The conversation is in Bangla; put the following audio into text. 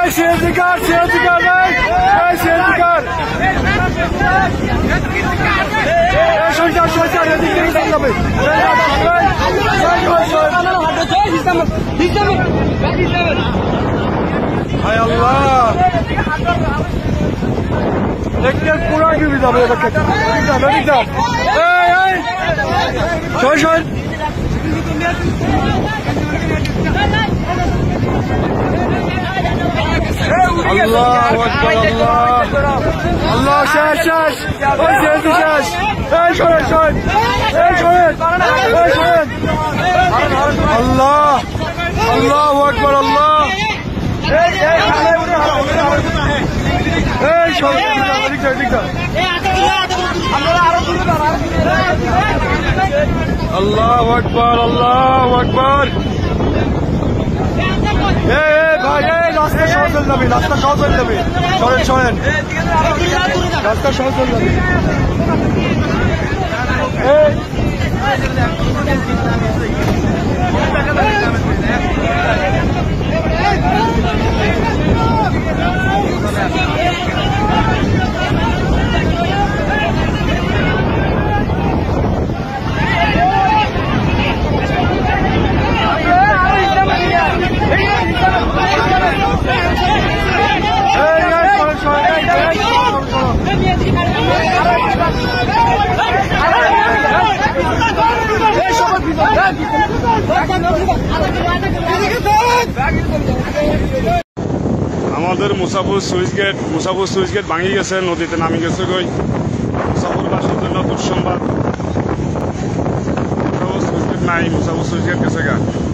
সিএনজি কার ভাই, সিএনজি কার সরকার এদিক থেকে যাবে। হায় আল্লাহ, একটা পুরা ডুবে যাবে এবার ক্ষেত্রে। আল্লাহ আল্লাহ, শেষ শেষ, ওই শেষ শেষ। এই শোনেন শোনেন, এই শোনেন, এই শোনেন। আল্লাহ আল্লাহু আকবার, আল্লাহ। এই শোনেন, আল্লাহু আকবার, আল্লাহু আকবার। ভাই, রাস্তা সহজ হয়ে যাবে, রাস্তা সহজ হয়ে যাবে। সরেন সরেন, রাস্তা সহজ হয়ে যাবে। আমাদের মুসাফর সুইচ গেট ভাঙি গেছে, নদীতে নামি গেছে। মুসাফরবাসীর জন্য দুঃসংবাদ, সুইচ গেট নাই, মুসাফর সুইচ গেট গেছে গা।